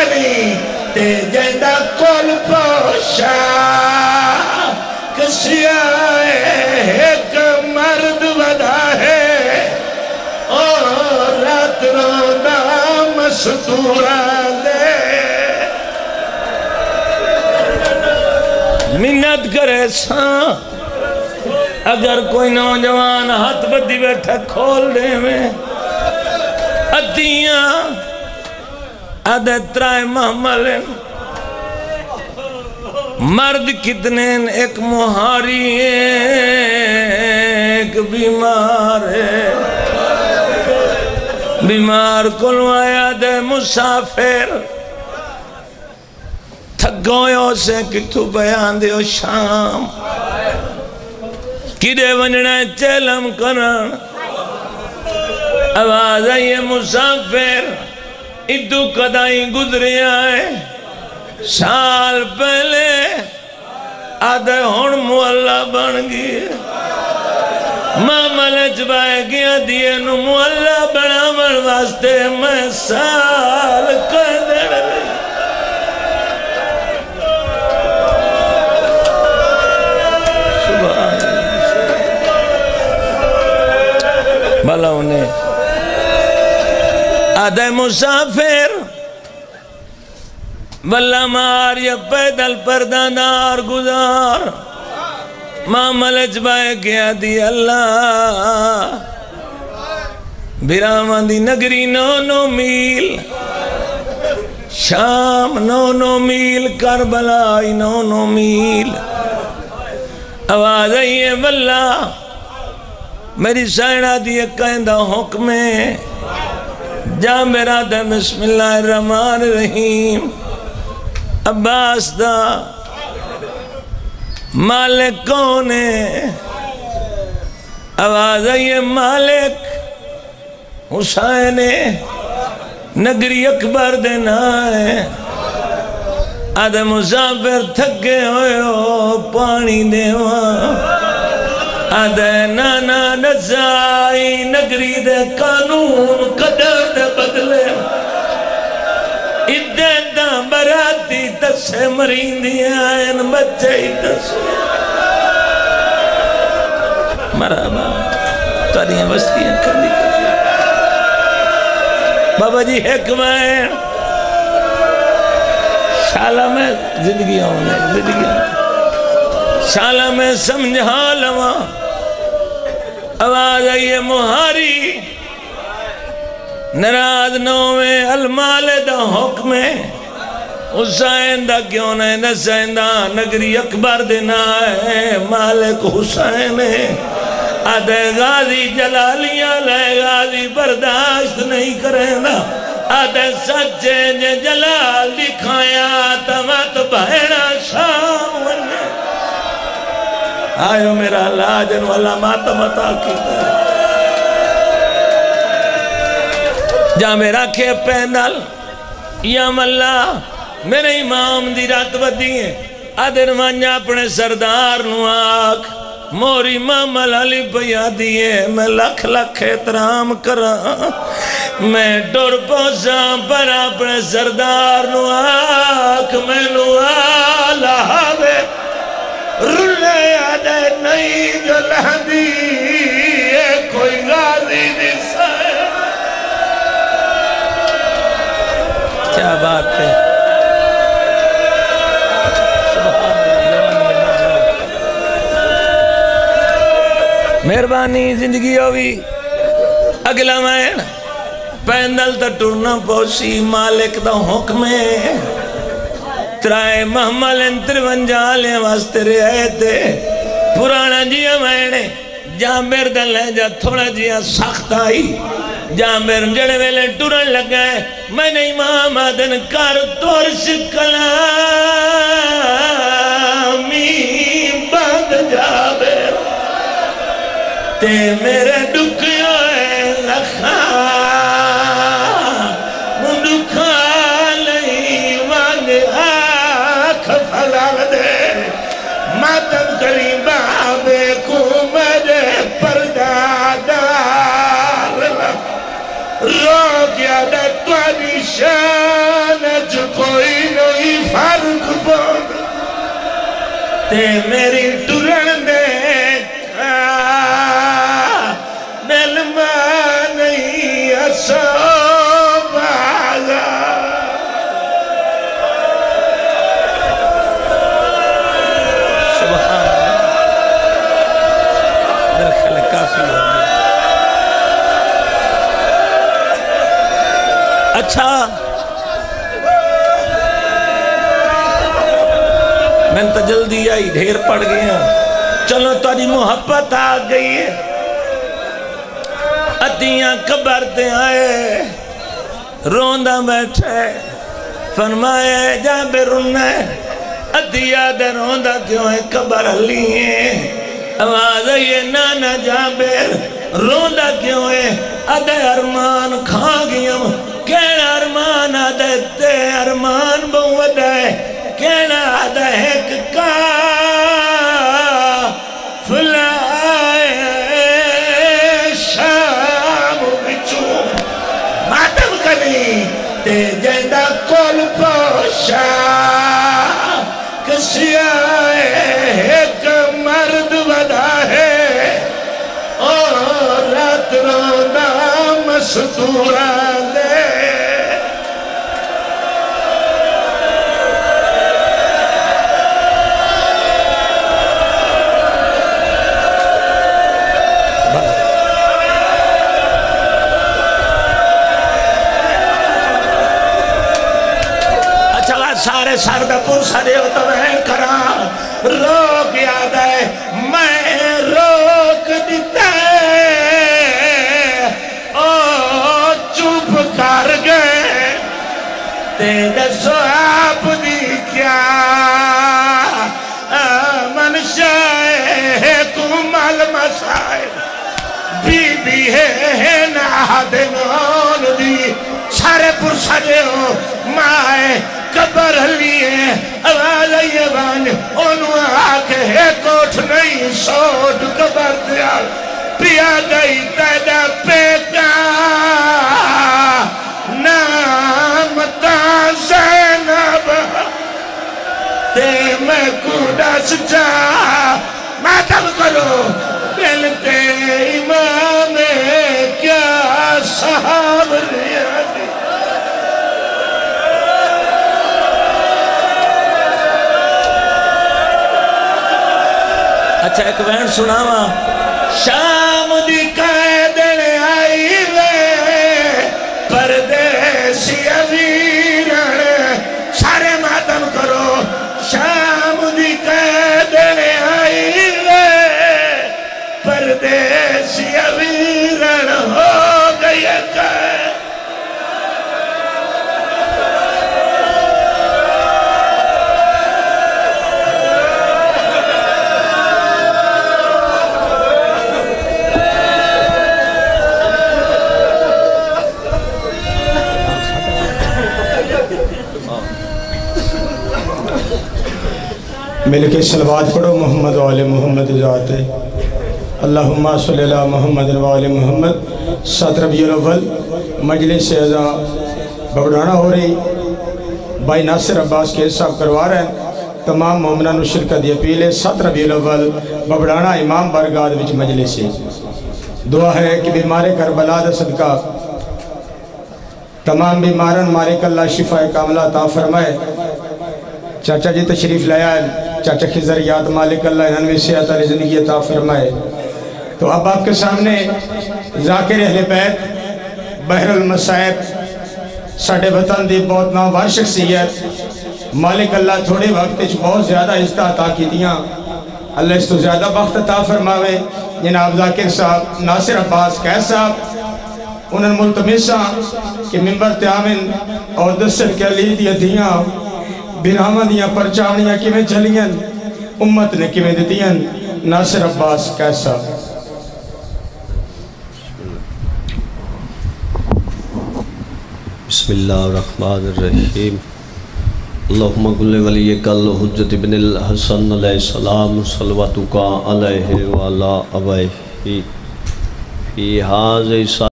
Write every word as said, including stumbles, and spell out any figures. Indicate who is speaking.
Speaker 1: کری تے جیندہ کول پوشا کسی آئے ایک مرد ودا ہے اور رات رونا مستورہ دے منت کرے ساں اگر کوئی نوجوان ہاتھ بدی بیٹھا کھول دے میں ادیاں آدھے ترائے محمل مرد کتنے ایک مہاری ایک بیمار ہے بیمار کلو آیا دے مسافر تھگویوں سے کتو بیان دیو شام کدے ونجنا چیلم کرن آواز آئیے مسافر ادو قدائی گزری آئے سال پہلے آدھے ہون مولا بن گئی ماں ملچ بائے گیا دیئے نو مولا بنا من واسطے میں سال قدر بھلا انہیں آدھے مسافر بھلا مار یا پیدل پرداندار گزار ماں ملچ بائے گیا دی اللہ بیرامان دی نگری نو نو میل شام نو نو میل کربلائی نو نو میل آواز آئیے بھلا میری سائنہ دیئے کہندہ حکمیں جا میرا دے بسم اللہ الرحمن الرحیم عباس دا مالک کون ہے آواز آئیے مالک حسین نگری اکبر دینا ہے آدھے مسافر تھکے ہوئے ہو پانی دیوان آدھے نانا نزائی نگری دے قانون قدر دے بدلے ادھیں دا براتی تسے مرین دی آئین بچے ہی تسے مرحبا تاریاں بستیاں کھلی کھلی بابا جی حکمائیں شالہ میں زندگی ہونے زندگی ہونے شالہ میں سمجھا لما آواز آئیے مہاری نراز نوے المال دا حکم حسین دا کیوں نے نسین دا نگری اکبر دینا ہے مالک حسین آدھے غازی جلالیاں لے غازی برداشت نہیں کریں دا آدھے سچے جے جلال دکھایا تمت بہنا شام وننے آئیو میرا لاجن والا ماتم عطا کیتا ہے جا میرا کھے پینل یا ملا میرے امام دی رات بدی ہے آدھر مانجا اپنے سردار نو آکھ موری مامل علی پیا دیئے میں لکھ لکھ احترام کرا میں ڈور پوسا پر اپنے سردار نو آکھ میں نو آلہ آوے رلے آدھے نہیں جو لہدی ہے کوئی غازی دی سائے کیا بات ہے مہربانی زندگی ہوئی اگلا میں پیندل تا ٹورنا پوسی مالک دا حکم ہے ترائے محمل انتر ونجالے واسطے رہے تھے پرانا جیا میں نے جامبر دل ہے جا تھوڑا جیا سخت آئی جامبر جڑے ویلے ٹورن لگائے میں نے امام آدن کار تورش کلامی بند جابر تے میرے ڈکیوں ہے لکھا مڈکھا لئی وانگ آکھ پھلال دے ماتم کری بابے کو میرے پردادار رو گیا دے توانی شان جکو تے میری ٹرن دے دل میں نہیں اسو باغا سبحان میرا خیال کافی ہو گیا اچھا میں تو جلدی آئی ڈھیر پڑ گیا چلو تاری محبت آ گئی ہے اتیاں قبر تے آئے روندہ بیٹھے فرمائے جابر رونے اتیا دے روندہ کیوں ہے قبر علی ہے آواز ہے نانا جابر روندہ کیوں ہے ادھے ارمان کھا گیم کہنا ارمان ادھے تے ارمان بہت ہے کہنا ادھے ایک کا فلائے شام بچو ماتم کریں تے جیندہ کول پوشا کسی آئے ایک مرد ودا ہے اور رات روندہ مستورہ دے سارے سردہ پور سارے ہو تو میں کرا روک یاد ہے میں روک دیتا ہے او چوپ کر گئے تیرے سو آپ دی کیا منشا ہے کمال مسائل بی بی ہے نادنون دی سارے پور سارے ہو مائے قبر لیے آواز آئیے بان انہوں آکے ہے کوٹھ نہیں سوٹ قبر دیا پیا گئی تیدہ پیکا نام تا زینب تے میں کوڑا سجا ماتم کرو ملتے امام کیا صحاب ریادی اچھا ایک وین سناوا شام دی قیدن آئی وے پردیسی عزیرن سارے ماتم کرو شام دی قیدن آئی وے پردیسی عزیرن ہو گئی قید
Speaker 2: مل کے صلوات پڑھو محمد و آل محمد ذات اللہم صلی اللہ محمد و آل محمد سات ربیع الاول مجلس اعزا ببڑانا ہو رہی بھائی ناصر عباس کے صاحب کروا رہے ہیں تمام مومنان و شرکت یہ پیلے سات ربیع الاول ببڑانا امام بارگاہ وچ مجلس دعا ہے کہ بیمار کربلا دا صدقہ تمام بیمارن مالک اللہ شفا کاملہ عطا فرمائے چاچا جی تشریف لائے چاچا کی ذریعات مالک اللہ انہوی صحت علی زندگی عطا فرمائے تو اب آپ کے سامنے ذاکر اہل بیت بحر المصائب ساڑھے وطن دی بہت نامور شخصیت مالک اللہ تھوڑے وقت بہت زیادہ عزت عطا کی دیاں اللہ اس تو زیادہ بخت عطا فرماوے جناب ذاکر صاحب ناصر عباس کیس صاحب انہوں ملتمسہ کہ ممبر تیامن اور دسر کے علی دی دیاں بیرامہ دیاں پرچاونیاں کیویں چلیاں امت نے کیویں دیتیاں ناصر عباس کیسا
Speaker 3: بسم اللہ الرحمن الرحیم اللہم قل ولیک الحجت ابن الحسن علیہ السلام صلواتک علیہ وعلا ابائہ فی حاضر